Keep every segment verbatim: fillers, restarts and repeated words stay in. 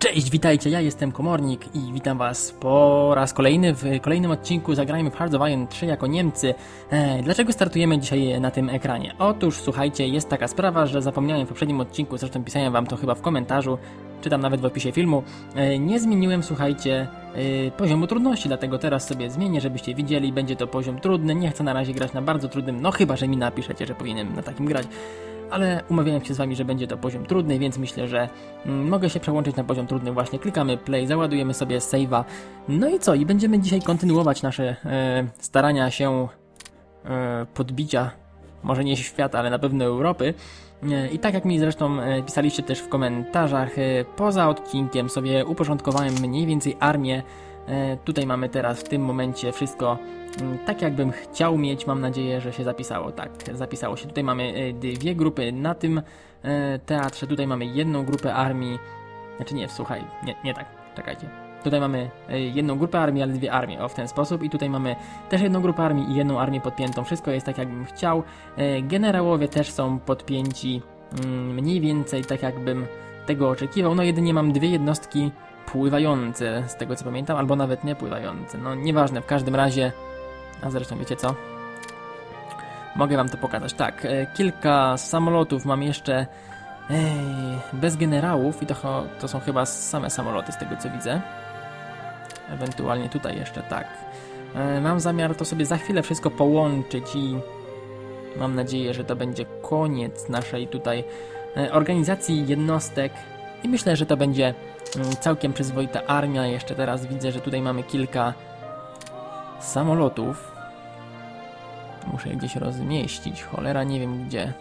Cześć, witajcie, ja jestem Komornik i witam was po raz kolejny w kolejnym odcinku Zagrajmy w Hearts of Iron trzy jako Niemcy. E, dlaczego startujemy dzisiaj na tym ekranie? Otóż, słuchajcie, jest taka sprawa, że zapomniałem w poprzednim odcinku, zresztą pisałem wam to chyba w komentarzu, czy tam nawet w opisie filmu, e, nie zmieniłem, słuchajcie, e, poziomu trudności, dlatego teraz sobie zmienię, żebyście widzieli, będzie to poziom trudny, nie chcę na razie grać na bardzo trudnym, no chyba, że mi napiszecie, że powinienem na takim grać. Ale umawiałem się z wami, że będzie to poziom trudny, więc myślę, że mm, mogę się przełączyć na poziom trudny właśnie. Klikamy play, załadujemy sobie save'a. No i co? I będziemy dzisiaj kontynuować nasze e, starania się e, podbicia, może nie świata, ale na pewno Europy. E, I tak jak mi zresztą e, pisaliście też w komentarzach, e, poza odcinkiem sobie uporządkowałem mniej więcej armię. E, tutaj mamy teraz w tym momencie wszystko tak jakbym chciał mieć, mam nadzieję, że się zapisało. Tak, zapisało się. Tutaj mamy dwie grupy na tym teatrze, tutaj mamy jedną grupę armii, znaczy nie, słuchaj, nie, nie tak, czekajcie. Tutaj mamy jedną grupę armii, ale dwie armie, o w ten sposób. I tutaj mamy też jedną grupę armii i jedną armię podpiętą. Wszystko jest tak jakbym chciał. Generałowie też są podpięci mniej więcej tak jakbym tego oczekiwał. No jedynie mam dwie jednostki pływające, z tego co pamiętam, albo nawet nie pływające. No nieważne, w każdym razie. A zresztą wiecie co? Mogę wam to pokazać. Tak, e, kilka samolotów mam jeszcze ej, bez generałów i to, to są chyba same samoloty z tego co widzę. Ewentualnie tutaj jeszcze tak. E, mam zamiar to sobie za chwilę wszystko połączyć i mam nadzieję, że to będzie koniec naszej tutaj e, organizacji jednostek i myślę, że to będzie mm, całkiem przyzwoita armia. Jeszcze teraz widzę, że tutaj mamy kilka samolotów. Muszę je gdzieś rozmieścić. Cholera, nie wiem gdzie.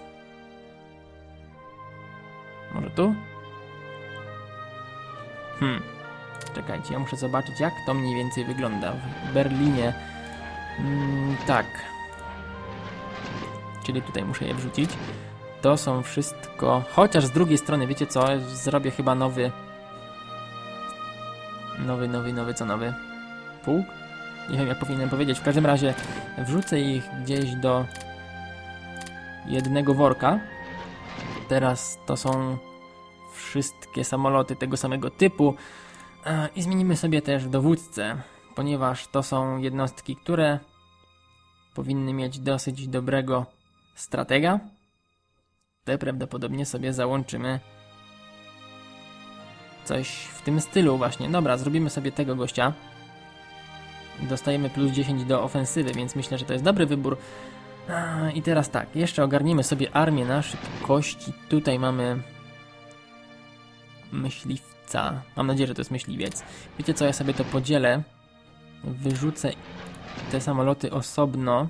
Może tu? Hmm. Czekajcie, ja muszę zobaczyć, jak to mniej więcej wygląda w Berlinie. Mm, tak. Czyli tutaj muszę je wrzucić. To są wszystko... Chociaż z drugiej strony, wiecie co? Zrobię chyba nowy... Nowy, nowy, nowy, co nowy? Pułk? Nie wiem jak powinienem powiedzieć, w każdym razie wrzucę ich gdzieś do jednego worka. Teraz to są wszystkie samoloty tego samego typu i zmienimy sobie też dowódcę, ponieważ to są jednostki, które powinny mieć dosyć dobrego stratega. Te prawdopodobnie sobie załączymy coś w tym stylu właśnie. Dobra, zrobimy sobie tego gościa. Dostajemy plus dziesięć do ofensywy, więc myślę, że to jest dobry wybór. I teraz tak, jeszcze ogarniemy sobie armię na szybkości. Tutaj mamy myśliwca. Mam nadzieję, że to jest myśliwiec. Wiecie co, ja sobie to podzielę. Wyrzucę te samoloty osobno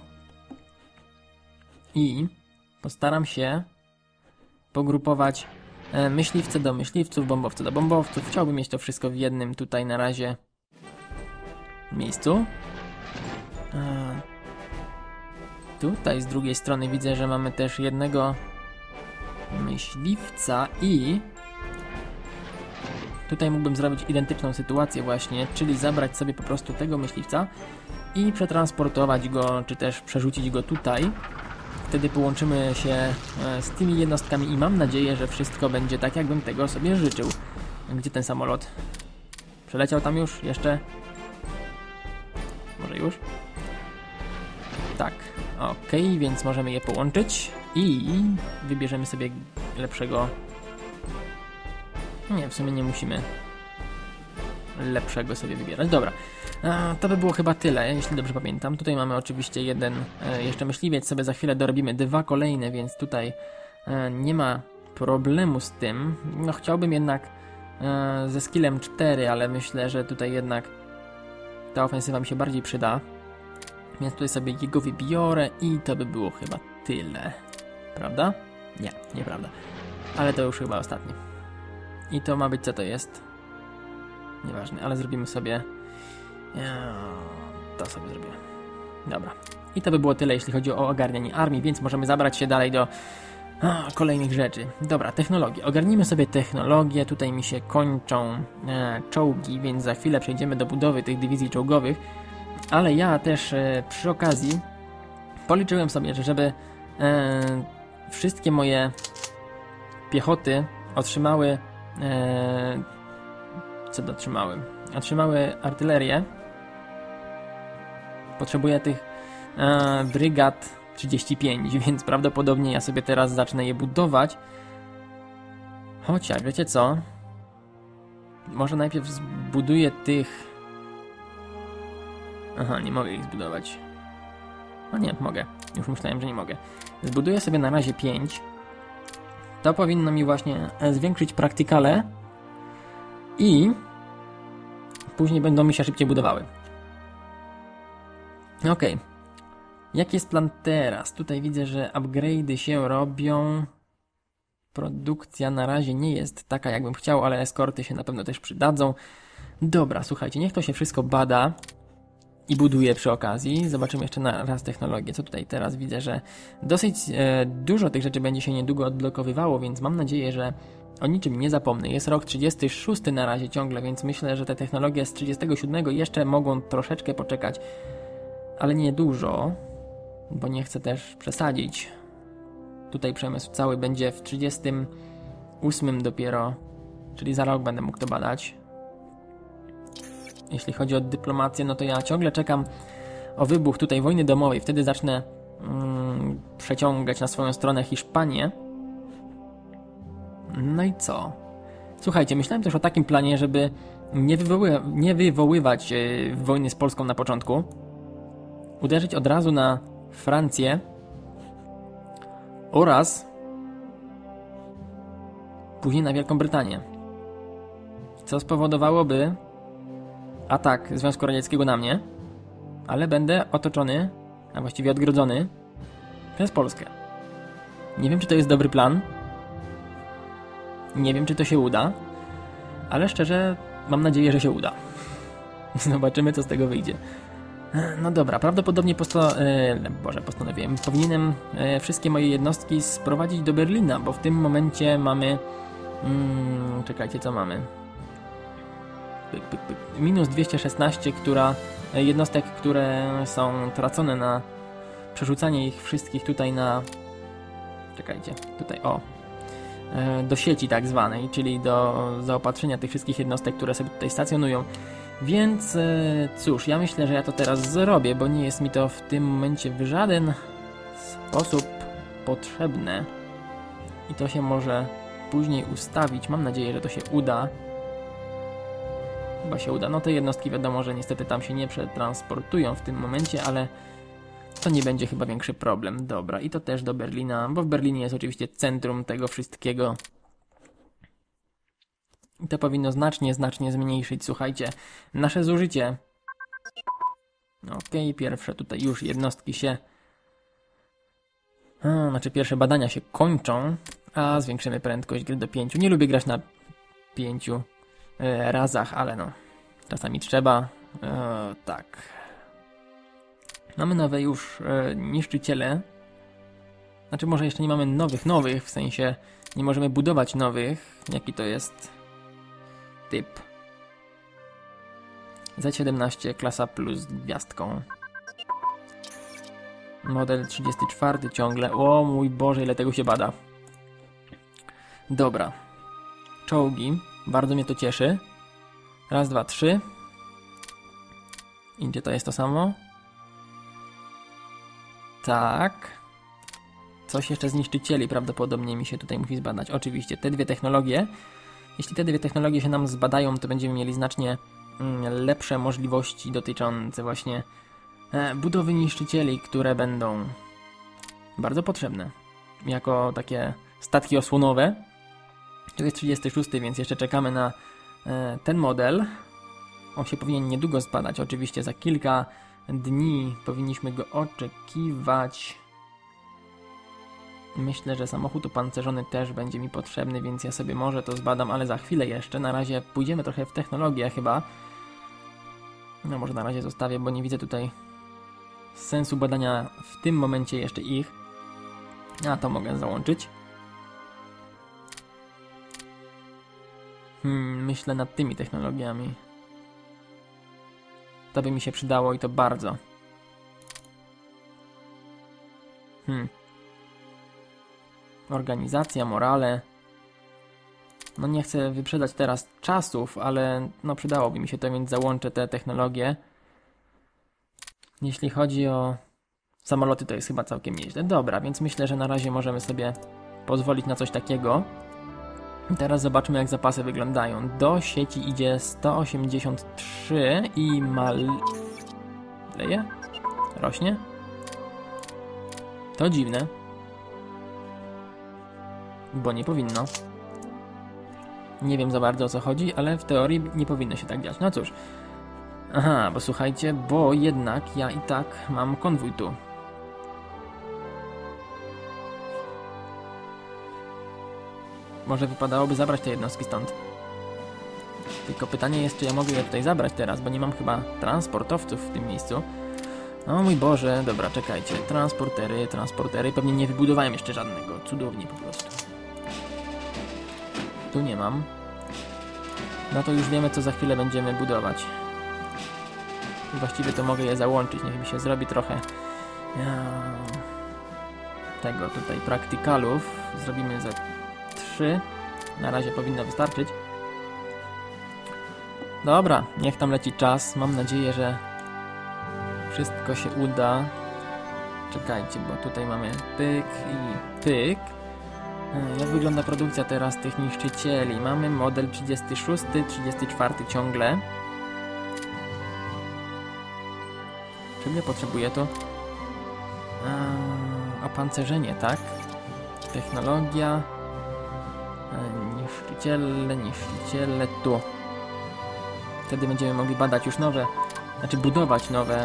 i postaram się pogrupować myśliwce do myśliwców, bombowce do bombowców. Chciałbym mieć to wszystko w jednym tutaj na razie miejscu. A tutaj z drugiej strony widzę, że mamy też jednego myśliwca i tutaj mógłbym zrobić identyczną sytuację właśnie, czyli zabrać sobie po prostu tego myśliwca i przetransportować go, czy też przerzucić go tutaj. Wtedy połączymy się z tymi jednostkami i mam nadzieję, że wszystko będzie tak, jakbym tego sobie życzył. Gdzie ten samolot? Przeleciał tam już? Jeszcze? Może już? Tak, ok, więc możemy je połączyć i wybierzemy sobie lepszego. Nie, w sumie nie musimy lepszego sobie wybierać. Dobra, a, to by było chyba tyle, jeśli dobrze pamiętam. Tutaj mamy oczywiście jeden e, jeszcze myśliwiec, sobie za chwilę dorobimy dwa kolejne, więc tutaj e, nie ma problemu z tym. No chciałbym jednak e, ze skillem cztery, ale myślę, że tutaj jednak ta ofensywa mi się bardziej przyda. Więc tutaj sobie jego wybiorę i to by było chyba tyle. Prawda? Nie, nieprawda. Ale to już chyba ostatnie. I to ma być co to jest. Nieważne, ale zrobimy sobie... To sobie zrobię. Dobra. I to by było tyle, jeśli chodzi o ogarnianie armii, więc możemy zabrać się dalej do a, kolejnych rzeczy. Dobra, technologię. Ogarnijmy sobie technologię. Tutaj mi się kończą e, czołgi, więc za chwilę przejdziemy do budowy tych dywizji czołgowych. Ale ja też e, przy okazji policzyłem sobie, że żeby e, wszystkie moje piechoty otrzymały e, co dotrzymały? Otrzymały artylerię. Potrzebuję tych e, brygad trzydzieści pięć, więc prawdopodobnie ja sobie teraz zacznę je budować. Chociaż, wiecie co? Może najpierw zbuduję tych... Aha, nie mogę ich zbudować. A nie, mogę. Już myślałem, że nie mogę. Zbuduję sobie na razie pięć. To powinno mi właśnie zwiększyć praktykale. I... później będą mi się szybciej budowały. Okej. Okay. Jaki jest plan teraz? Tutaj widzę, że upgrade'y się robią. Produkcja na razie nie jest taka, jakbym chciał, ale eskorty się na pewno też przydadzą. Dobra, słuchajcie, niech to się wszystko bada i buduje przy okazji. Zobaczymy jeszcze na raz technologię. Co tutaj teraz widzę, że dosyć e, dużo tych rzeczy będzie się niedługo odblokowywało, więc mam nadzieję, że o niczym nie zapomnę. Jest rok trzydziesty szósty na razie ciągle, więc myślę, że te technologie z trzydziestego siódmego jeszcze mogą troszeczkę poczekać, ale nie dużo, bo nie chcę też przesadzić. Tutaj przemysł cały będzie w trzydziestym ósmym dopiero, czyli za rok będę mógł to badać. Jeśli chodzi o dyplomację, no to ja ciągle czekam o wybuch tutaj wojny domowej. Wtedy zacznę mm, przeciągać na swoją stronę Hiszpanię. No i co? Słuchajcie, myślałem też o takim planie, żeby nie, wywoły, nie wywoływać yy, wojny z Polską na początku. Uderzyć od razu na Francję oraz później na Wielką Brytanię. Co spowodowałoby atak Związku Radzieckiego na mnie, ale będę otoczony, a właściwie odgrodzony przez Polskę. Nie wiem, czy to jest dobry plan. Nie wiem, czy to się uda, ale szczerze mam nadzieję, że się uda. Zobaczymy, co z tego wyjdzie. No dobra, prawdopodobnie posto... E, Boże, postanowiłem. Powinienem e, wszystkie moje jednostki sprowadzić do Berlina, bo w tym momencie mamy... Mm, czekajcie, co mamy? Pyk, pyk, pyk. Minus dwieście szesnaście, która... E, jednostek, które są tracone na przerzucanie ich wszystkich tutaj na... Czekajcie, tutaj, o. E, do sieci tak zwanej, czyli do zaopatrzenia tych wszystkich jednostek, które sobie tutaj stacjonują. Więc cóż, ja myślę, że ja to teraz zrobię, bo nie jest mi to w tym momencie w żaden sposób potrzebne. I to się może później ustawić. Mam nadzieję, że to się uda. Chyba się uda. No te jednostki wiadomo, że niestety tam się nie przetransportują w tym momencie, ale to nie będzie chyba większy problem. Dobra, i to też do Berlina, bo w Berlinie jest oczywiście centrum tego wszystkiego. I to powinno znacznie, znacznie zmniejszyć, słuchajcie, nasze zużycie. Okej, pierwsze tutaj już jednostki się... A, znaczy pierwsze badania się kończą, a zwiększymy prędkość gry do pięciu. Nie lubię grać na pięciu e, razach, ale no, czasami trzeba. E, tak. Mamy nowe już e, niszczyciele. Znaczy może jeszcze nie mamy nowych, nowych, w sensie nie możemy budować nowych. Jaki to jest... typ Z siedemnaście klasa plus gwiazdką. Model trzydziesty czwarty ciągle. O mój Boże, ile tego się bada. Dobra. Czołgi. Bardzo mnie to cieszy. Raz, dwa, trzy. I gdzie to jest to samo? Tak. Coś jeszcze z niszczycieli prawdopodobnie mi się tutaj musi zbadać. Oczywiście te dwie technologie. Jeśli te dwie technologie się nam zbadają, to będziemy mieli znacznie mm, lepsze możliwości dotyczące właśnie e, budowy niszczycieli, które będą bardzo potrzebne jako takie statki osłonowe. To jest trzydziesty szósty, więc jeszcze czekamy na e, ten model. On się powinien niedługo zbadać, oczywiście za kilka dni powinniśmy go oczekiwać. Myślę, że samochód opancerzony też będzie mi potrzebny, więc ja sobie może to zbadam, ale za chwilę jeszcze. Na razie pójdziemy trochę w technologię chyba. No może na razie zostawię, bo nie widzę tutaj sensu badania w tym momencie jeszcze ich. A to mogę załączyć. Hmm, myślę nad tymi technologiami. To by mi się przydało i to bardzo. Hmm. Organizacja, morale. No nie chcę wyprzedać teraz czasów, ale no przydałoby mi się to, więc załączę te technologie. Jeśli chodzi o samoloty, to jest chyba całkiem nieźle. Dobra, więc myślę, że na razie możemy sobie pozwolić na coś takiego. Teraz zobaczmy, jak zapasy wyglądają. Do sieci idzie sto osiemdziesiąt trzy i maleje? Rośnie? To dziwne. Bo nie powinno. Nie wiem za bardzo, o co chodzi, ale w teorii nie powinno się tak dziać. No cóż. Aha, bo słuchajcie, bo jednak ja i tak mam konwój tu. Może wypadałoby zabrać te jednostki stąd. Tylko pytanie jest, czy ja mogę je tutaj zabrać teraz, bo nie mam chyba transportowców w tym miejscu. O mój Boże, dobra, czekajcie. Transportery, transportery. Pewnie nie wybudowałem jeszcze żadnego. Cudownie po prostu. Tu nie mam. No to już wiemy, co za chwilę będziemy budować. Właściwie to mogę je załączyć. Niech mi się zrobi trochę ja... tego tutaj praktykalów. Zrobimy za trzy. Na razie powinno wystarczyć. Dobra, niech tam leci czas. Mam nadzieję, że wszystko się uda. Czekajcie, bo tutaj mamy pyk i pyk. Jak wygląda produkcja teraz tych niszczycieli? Mamy model trzydziesty szósty, trzydziesty czwarty ciągle. Czym ja potrzebuję to? Eee, opancerzenie, tak? Technologia. Eee, niszczyciele, niszczyciele tu. Wtedy będziemy mogli badać już nowe, znaczy budować nowe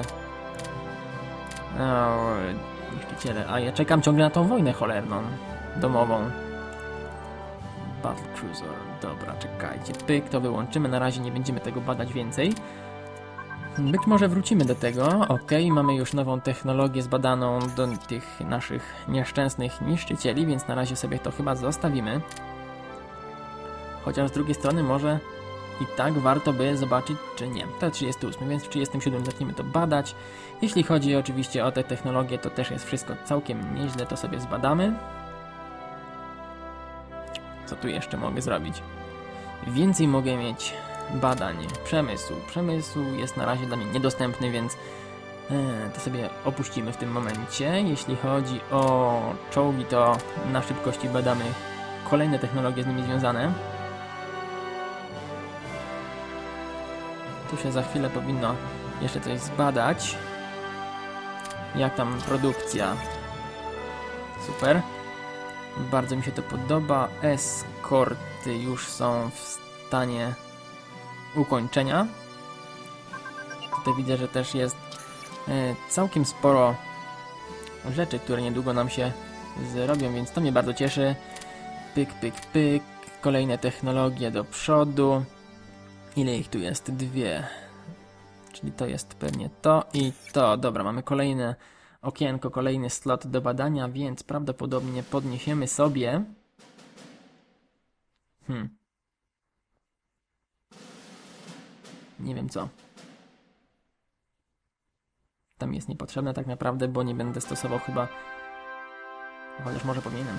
eee, niszczyciele. A ja czekam ciągle na tą wojnę cholerną. Domową. Battle Cruiser. Dobra, czekajcie. Pyk, to wyłączymy. Na razie nie będziemy tego badać więcej. Być może wrócimy do tego. Ok, mamy już nową technologię zbadaną do tych naszych nieszczęsnych niszczycieli, więc na razie sobie to chyba zostawimy. Chociaż z drugiej strony może i tak warto by zobaczyć, czy nie. To trzydziesty ósmy, więc w trzydziestym siódmym zaczniemy to badać. Jeśli chodzi oczywiście o te technologie, to też jest wszystko całkiem nieźle, to sobie zbadamy. Co tu jeszcze mogę zrobić? Więcej mogę mieć badań. Przemysł. Przemysł jest na razie dla mnie niedostępny, więc e, to sobie opuścimy w tym momencie. Jeśli chodzi o czołgi, to na szybkości badamy kolejne technologie z nimi związane. Tu się za chwilę powinno jeszcze coś zbadać. Jak tam produkcja? Super. Bardzo mi się to podoba. Eskorty już są w stanie ukończenia. Tutaj widzę, że też jest e, całkiem sporo rzeczy, które niedługo nam się zrobią, więc to mnie bardzo cieszy. Pyk, pyk, pyk. Kolejne technologie do przodu. Ile ich tu jest? Dwie. Czyli to jest pewnie to i to. Dobra, mamy kolejne okienko, kolejny slot do badania, więc prawdopodobnie podniesiemy sobie... Hmm. Nie wiem co. Tam jest niepotrzebne tak naprawdę, bo nie będę stosował chyba... Chociaż może powinienem.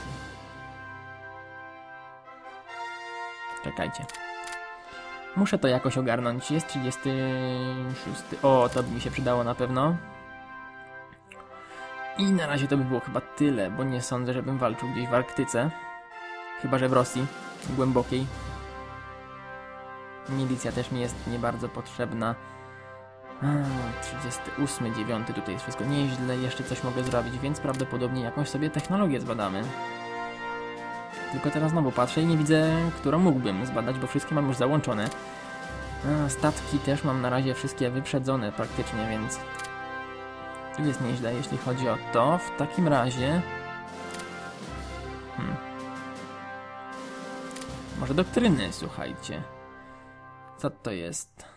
Czekajcie. Muszę to jakoś ogarnąć. Jest trzydziesty szósty. O, to by mi się przydało na pewno. I na razie to by było chyba tyle, bo nie sądzę, żebym walczył gdzieś w Arktyce. Chyba że w Rosji. Głębokiej. Milicja też mi jest nie bardzo potrzebna. A, trzydziesty ósmy, dziewiąty. Tutaj jest wszystko nieźle. Jeszcze coś mogę zrobić, więc prawdopodobnie jakąś sobie technologię zbadamy. Tylko teraz znowu patrzę i nie widzę, którą mógłbym zbadać, bo wszystkie mam już załączone. A, statki też mam na razie wszystkie wyprzedzone praktycznie, więc... Tu jest nieźle, jeśli chodzi o to. W takim razie... Hmm. Może doktryny, słuchajcie. Co to jest?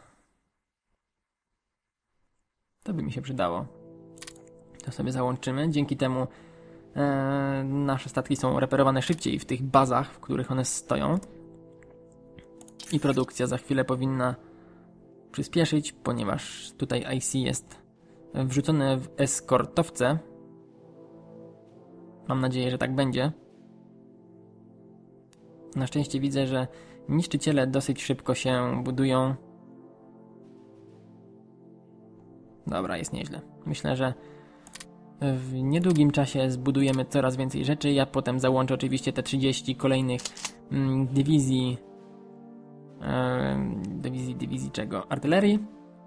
To by mi się przydało. To sobie załączymy. Dzięki temu e, nasze statki są reperowane szybciej w tych bazach, w których one stoją. I produkcja za chwilę powinna przyspieszyć, ponieważ tutaj I C jest wrzucone w eskortowce. Mam nadzieję, że tak będzie. Na szczęście widzę, że niszczyciele dosyć szybko się budują. Dobra, jest nieźle. Myślę, że w niedługim czasie zbudujemy coraz więcej rzeczy. Ja potem załączę oczywiście te trzydzieści kolejnych mm, dywizji, e, dywizji, dywizji czego? Artylerii.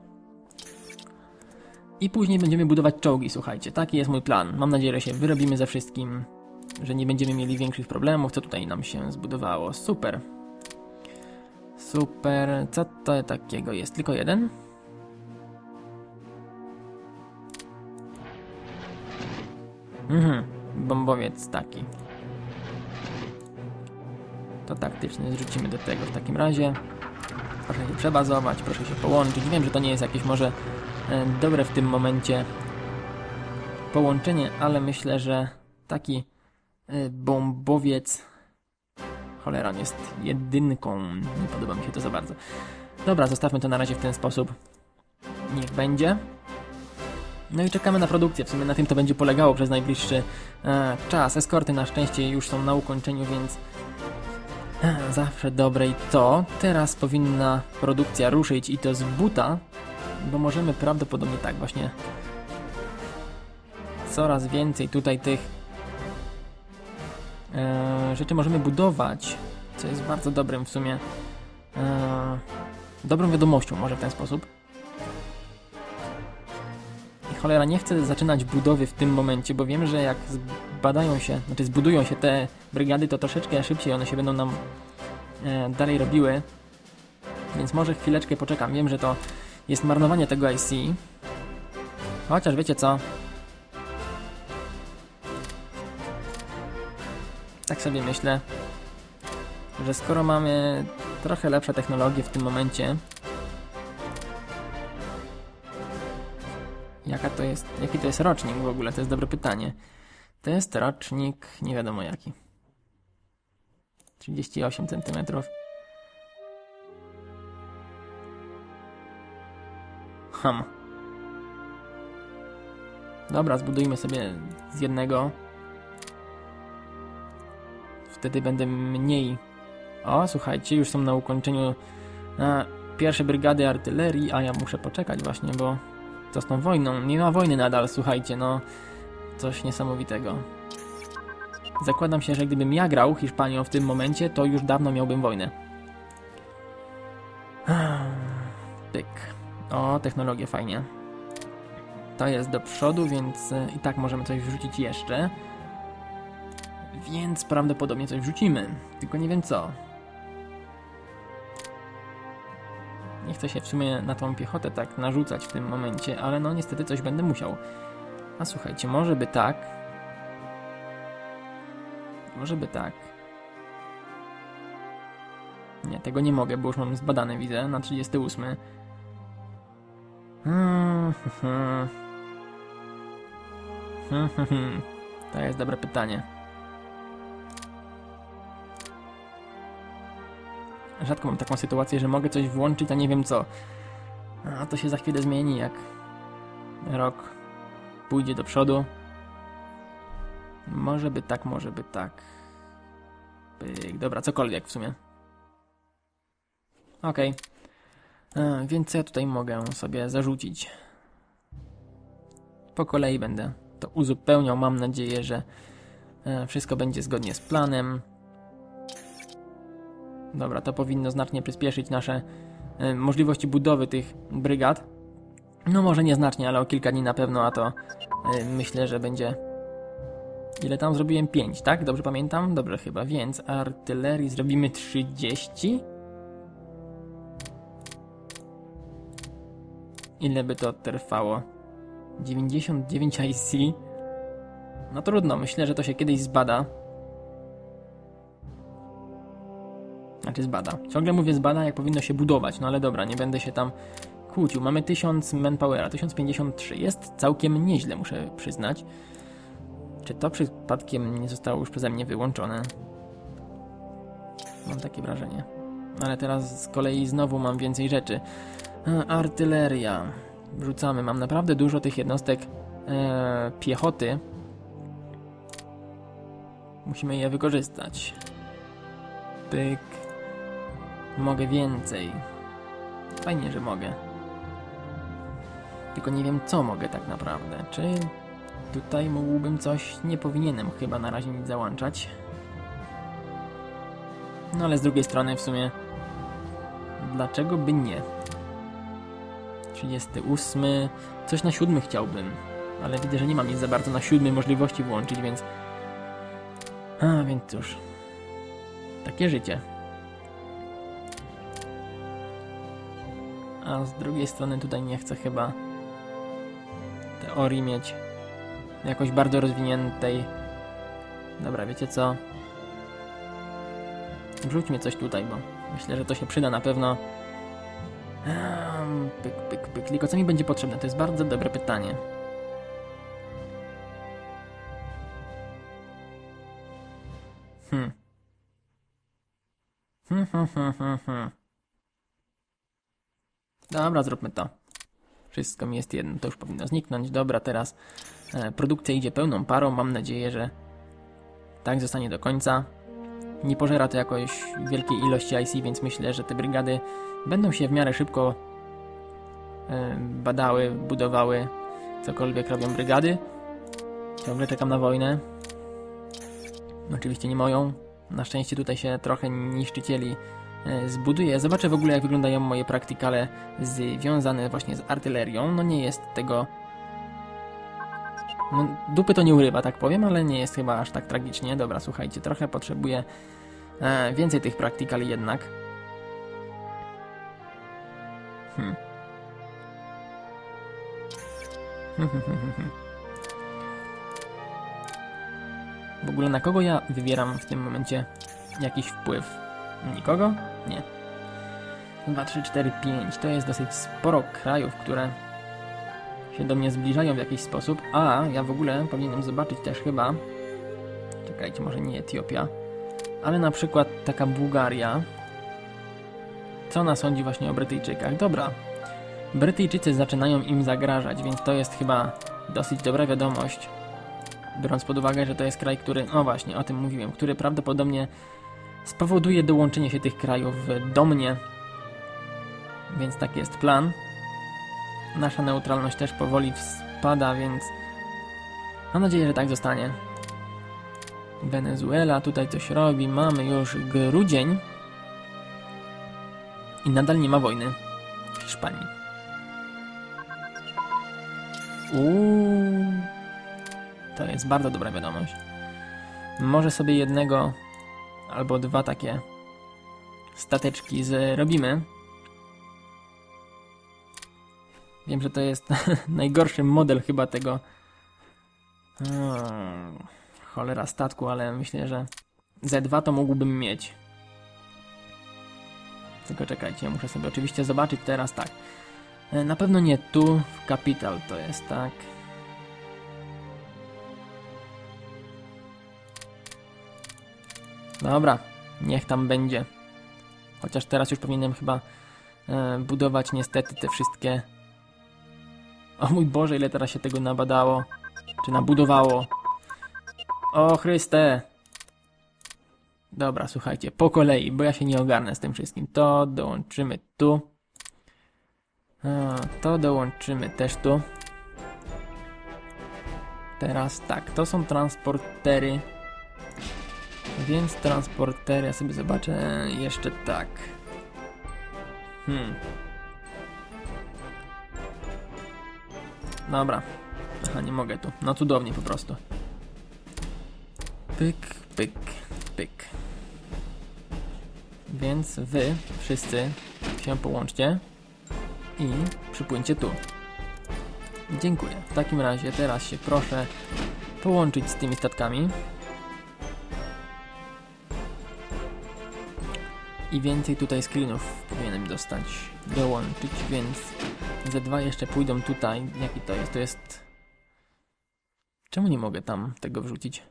I później będziemy budować czołgi, słuchajcie. Taki jest mój plan. Mam nadzieję, że się wyrobimy ze wszystkim, że nie będziemy mieli większych problemów. Co tutaj nam się zbudowało? Super. Super. Co to takiego jest? Tylko jeden? Mhm. Bombowiec taki. To taktycznie zrzucimy do tego w takim razie. Proszę się przebazować, proszę się połączyć. Wiem, że to nie jest jakieś może e, dobre w tym momencie połączenie, ale myślę, że taki e, bombowiec, cholera, on jest jedynką. Nie podoba mi się to za bardzo. Dobra, zostawmy to na razie w ten sposób. Niech będzie. No i czekamy na produkcję. W sumie na tym to będzie polegało przez najbliższy e, czas. Eskorty na szczęście już są na ukończeniu, więc e, zawsze dobre i to. Teraz powinna produkcja ruszyć i to z buta, bo możemy prawdopodobnie tak właśnie coraz więcej tutaj tych e, rzeczy możemy budować, co jest bardzo dobrym w sumie e, dobrą wiadomością może w ten sposób. Cholera, nie chcę zaczynać budowy w tym momencie, bo wiem, że jak zbadają się, znaczy zbudują się te brygady, to troszeczkę szybciej one się będą nam e, dalej robiły. Więc może chwileczkę poczekam. Wiem, że to jest marnowanie tego I C. Chociaż wiecie co? Tak sobie myślę, że skoro mamy trochę lepsze technologie w tym momencie, Jaka to jest, jaki to jest rocznik w ogóle? To jest dobre pytanie. To jest rocznik, nie wiadomo jaki. trzydzieści osiem centymetrów. Ham. Dobra, zbudujmy sobie z jednego. Wtedy będę mniej. O, słuchajcie, już są na ukończeniu na pierwsze brygady artylerii, a ja muszę poczekać właśnie, bo co z tą wojną? Nie ma wojny nadal, słuchajcie, no coś niesamowitego. Zakładam się, że gdybym ja grał Hiszpanią w tym momencie, to już dawno miałbym wojnę. Pyk. O, technologię, fajnie. To jest do przodu, więc i tak możemy coś wrzucić jeszcze. Więc prawdopodobnie coś wrzucimy. Tylko nie wiem co. Nie chcę się w sumie na tą piechotę tak narzucać w tym momencie, ale no niestety coś będę musiał. A słuchajcie, może by tak. Może by tak. Nie, tego nie mogę, bo już mam zbadane, widzę, na trzydziesty ósmy. Hmm, hmm, hmm, hmm, hmm. To jest dobre pytanie. Rzadko mam taką sytuację, że mogę coś włączyć, a nie wiem co. A to się za chwilę zmieni, jak rok pójdzie do przodu. Może by tak, może by tak. Pyk, dobra, cokolwiek w sumie. Okej. Okay. Więc co ja tutaj mogę sobie zarzucić? Po kolei będę to uzupełniał. Mam nadzieję, że wszystko będzie zgodnie z planem. Dobra, to powinno znacznie przyspieszyć nasze y, możliwości budowy tych brygad. No może nieznacznie, ale o kilka dni na pewno, a to y, myślę, że będzie... Ile tam zrobiłem? pięć, tak? Dobrze pamiętam? Dobrze chyba, więc artylerii zrobimy trzydzieści. Ile by to trwało? dziewięćdziesiąt dziewięć I C? No trudno, myślę, że to się kiedyś zbada. Znaczy zbada. Ciągle mówię zbada, jak powinno się budować, no ale dobra, nie będę się tam kłócił. Mamy tysiąc manpowera, tysiąc pięćdziesiąt trzy. Jest całkiem nieźle, muszę przyznać. Czy to przypadkiem nie zostało już przeze mnie wyłączone? Mam takie wrażenie. Ale teraz z kolei znowu mam więcej rzeczy. Artyleria. Wrzucamy. Mam naprawdę dużo tych jednostek e, piechoty. Musimy je wykorzystać. pyk. Mogę więcej. Fajnie, że mogę. Tylko nie wiem, co mogę tak naprawdę. Czy tutaj mógłbym coś? Nie powinienem chyba na razie nic załączać. No ale z drugiej strony w sumie dlaczego by nie? trzydziesty ósmy. Coś na siódmy chciałbym. Ale widzę, że nie mam nic za bardzo na siódmy możliwości włączyć, więc... A, więc cóż. Takie życie. A z drugiej strony tutaj nie chcę chyba teorii mieć jakoś bardzo rozwiniętej. Dobra, wiecie co? Wrzućmy coś tutaj, bo myślę, że to się przyda na pewno. Um, pyk, pyk, pyk. Tylko co mi będzie potrzebne? To jest bardzo dobre pytanie. Hmm. Hmm, hmm, hmm, hmm, hmm. Dobra, zróbmy to. Wszystko mi jest jedno, to już powinno zniknąć. Dobra, teraz e, produkcja idzie pełną parą. Mam nadzieję, że tak zostanie do końca. Nie pożera to jakoś wielkiej ilości I C, więc myślę, że te brygady będą się w miarę szybko e, badały, budowały, cokolwiek robią brygady. Ciągle czekam na wojnę. Oczywiście nie moją. Na szczęście tutaj się trochę niszczycieli e, zbuduje. Zobaczę w ogóle, jak wyglądają moje praktykale związane właśnie z artylerią. No nie jest tego... No, dupy to nie urywa, tak powiem, ale nie jest chyba aż tak tragicznie. Dobra, słuchajcie, trochę potrzebuję e, więcej tych praktykali jednak. Hmm. W ogóle na kogo ja wywieram w tym momencie jakiś wpływ? Nikogo? Nie. dwa, trzy, cztery, pięć. To jest dosyć sporo krajów, które się do mnie zbliżają w jakiś sposób. A, ja w ogóle powinienem zobaczyć też chyba... Czekajcie, może nie Etiopia. Ale na przykład taka Bułgaria. Co ona sądzi właśnie o Brytyjczykach? Dobra. Brytyjczycy zaczynają im zagrażać, więc to jest chyba dosyć dobra wiadomość. Biorąc pod uwagę, że to jest kraj, który... No właśnie, o tym mówiłem. Który prawdopodobnie spowoduje dołączenie się tych krajów do mnie. Więc taki jest plan. Nasza neutralność też powoli spada, więc mam nadzieję, że tak zostanie. Wenezuela tutaj coś robi. Mamy już grudzień. I nadal nie ma wojny w Hiszpanii. Uuu. To jest bardzo dobra wiadomość. Może sobie jednego albo dwa takie stateczki zrobimy. Wiem, że to jest najgorszy model chyba tego hmm, cholera statku, ale myślę, że Z dwa to mógłbym mieć. Tylko czekajcie, muszę sobie oczywiście zobaczyć teraz tak. Na pewno nie tu, w Capital to jest, tak. Dobra, niech tam będzie. Chociaż teraz już powinienem chyba e, budować niestety te wszystkie... O mój Boże, ile teraz się tego nabadało. Czy nabudowało. O Chryste. Dobra, słuchajcie, po kolei, bo ja się nie ogarnę z tym wszystkim. To dołączymy tu. A, to dołączymy też tu. Teraz tak, to są transportery. Więc transportery, ja sobie zobaczę jeszcze tak. Hmm. Dobra. Aha, nie mogę tu. No cudownie po prostu. Pyk, pyk, pyk. Więc wy wszyscy się połączcie i przypłyńcie tu. Dziękuję. W takim razie teraz się proszę połączyć z tymi statkami. I więcej tutaj screenów powinienem dostać, dołączyć, więc Z dwa jeszcze pójdą tutaj. Jaki to jest? To jest... Czemu nie mogę tam tego wrzucić?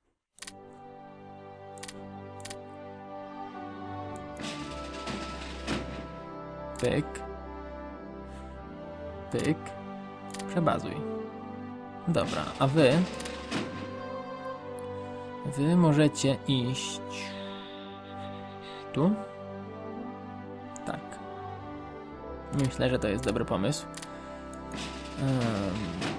Pyk. Pyk. Przebazuj. Dobra, a wy... Wy możecie iść... tu. Tak. Myślę, że to jest dobry pomysł. Um.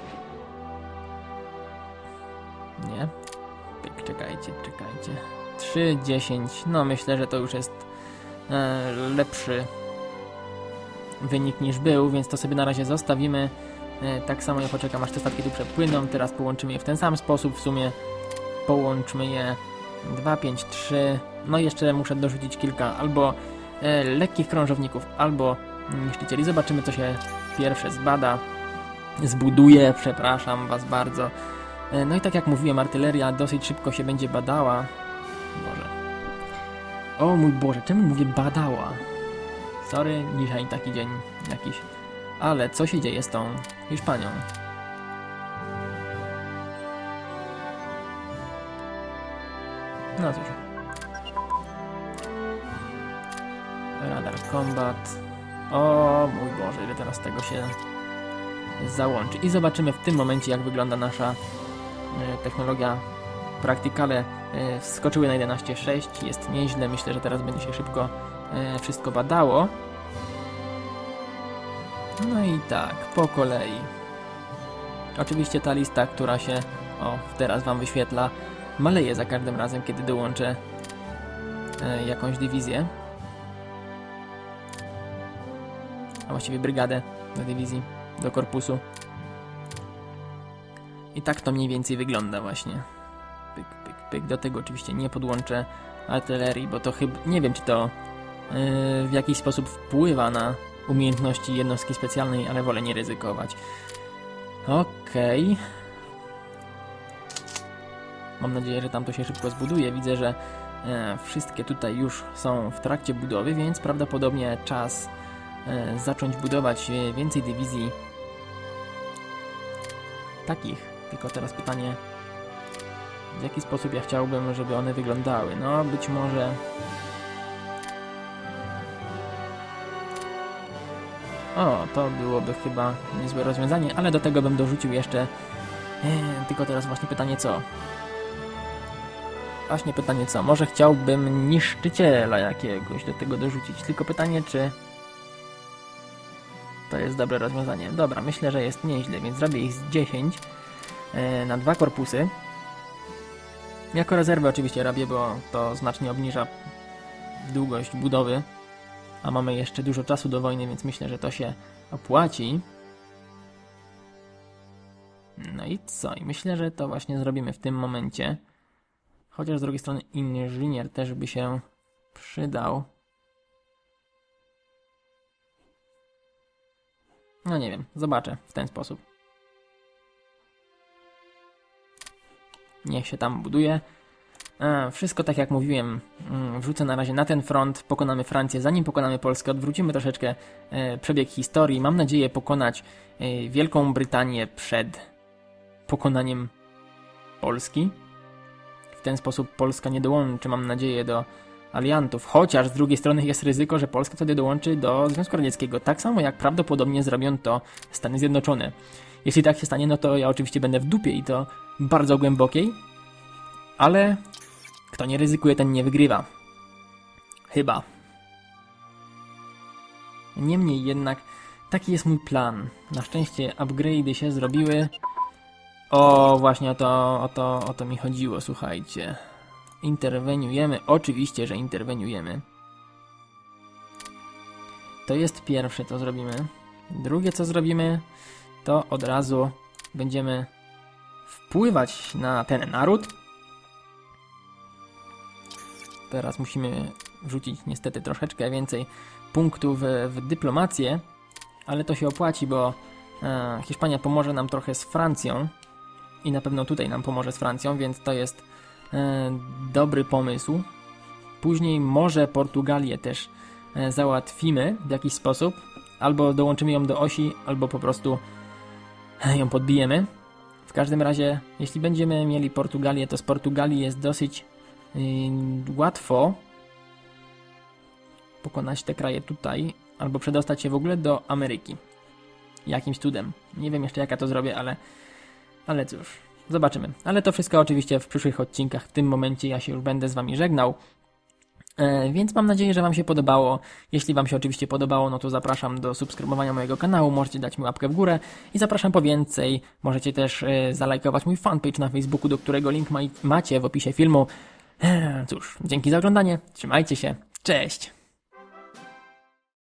Nie. Pyk, czekajcie, czekajcie. trzy, dziesięć. No myślę, że to już jest e, lepszy wynik niż był, więc to sobie na razie zostawimy. E, tak samo ja poczekam, aż te statki tu przepłyną. Teraz połączymy je w ten sam sposób. W sumie połączmy je dwa, pięć, trzy. No i jeszcze muszę dorzucić kilka albo e, lekkich krążowników, albo niszczycieli. Zobaczymy, co się pierwsze zbada. Zbuduje, przepraszam was bardzo. E, no i tak jak mówiłem, artyleria dosyć szybko się będzie badała. Boże. O mój Boże, czemu mówię badała? Sorry, dzisiaj taki dzień jakiś. Ale co się dzieje z tą Hiszpanią? No cóż. Radar combat. O mój Boże, ile teraz tego się załączy. I zobaczymy w tym momencie, jak wygląda nasza y, technologia. Praktykale y, wskoczyły na jedenaście sześć. Jest nieźle. Myślę, że teraz będzie się szybko y, wszystko badało. No i tak, po kolei. Oczywiście ta lista, która się o, teraz wam wyświetla, maleje za każdym razem, kiedy dołączę y, jakąś dywizję. A właściwie brygadę do dywizji, do korpusu. I tak to mniej więcej wygląda właśnie. Pyk, pyk, pyk. Do tego oczywiście nie podłączę artylerii, bo to chyba... Nie wiem, czy to yy, w jakiś sposób wpływa na umiejętności jednostki specjalnej, ale wolę nie ryzykować. Okej. Okay. Mam nadzieję, że tam to się szybko zbuduje. Widzę, że e, wszystkie tutaj już są w trakcie budowy, więc prawdopodobnie czas e, zacząć budować więcej dywizji takich. Tylko teraz pytanie, w jaki sposób ja chciałbym, żeby one wyglądały. No, być może... O, to byłoby chyba niezłe rozwiązanie, ale do tego bym dorzucił jeszcze... Eee, tylko teraz właśnie pytanie co? Właśnie pytanie co? Może chciałbym niszczyciela jakiegoś do tego dorzucić. Tylko pytanie, czy... To jest dobre rozwiązanie. Dobra, myślę, że jest nieźle, więc zrobię ich z dziesięć e, na dwa korpusy. Jako rezerwę oczywiście robię, bo to znacznie obniża długość budowy. A mamy jeszcze dużo czasu do wojny, więc myślę, że to się opłaci. No i co? I myślę, że to właśnie zrobimy w tym momencie. Chociaż z drugiej strony inżynier też by się przydał. No nie wiem, zobaczę w ten sposób. Niech się tam buduje. A, wszystko tak jak mówiłem, wrzucę na razie na ten front, pokonamy Francję, zanim pokonamy Polskę, odwrócimy troszeczkę e, przebieg historii. Mam nadzieję pokonać e, Wielką Brytanię przed pokonaniem Polski. W ten sposób Polska nie dołączy, mam nadzieję, do aliantów, chociaż z drugiej strony jest ryzyko, że Polska wtedy dołączy do Związku Radzieckiego, tak samo jak prawdopodobnie zrobią to Stany Zjednoczone. Jeśli tak się stanie, no to ja oczywiście będę w dupie i to bardzo głębokiej, ale kto nie ryzykuje, ten nie wygrywa. Chyba. Niemniej jednak, taki jest mój plan. Na szczęście upgrade'y się zrobiły. O, właśnie o to, o to, o to mi chodziło, słuchajcie. Interweniujemy, oczywiście, że interweniujemy. To jest pierwsze, co zrobimy. Drugie, co zrobimy, to od razu będziemy wpływać na ten naród. Teraz musimy wrzucić niestety troszeczkę więcej punktów w, w dyplomację, ale to się opłaci, bo e, Hiszpania pomoże nam trochę z Francją i na pewno tutaj nam pomoże z Francją, więc to jest e, dobry pomysł. Później może Portugalię też e, załatwimy w jakiś sposób, albo dołączymy ją do osi, albo po prostu ją podbijemy. W każdym razie, jeśli będziemy mieli Portugalię, to z Portugalii jest dosyć yy, łatwo pokonać te kraje tutaj, albo przedostać się w ogóle do Ameryki. Jakimś cudem. Nie wiem jeszcze jak ja to zrobię, ale, ale cóż, zobaczymy. Ale to wszystko oczywiście w przyszłych odcinkach. W tym momencie ja się już będę z wami żegnał. E, Więc mam nadzieję, że Wam się podobało. Jeśli Wam się oczywiście podobało, no to zapraszam do subskrybowania mojego kanału, możecie dać mi łapkę w górę i zapraszam po więcej. Możecie też e, zalajkować mój fanpage na Facebooku, do którego link ma- macie w opisie filmu. E, Cóż, dzięki za oglądanie, trzymajcie się, cześć!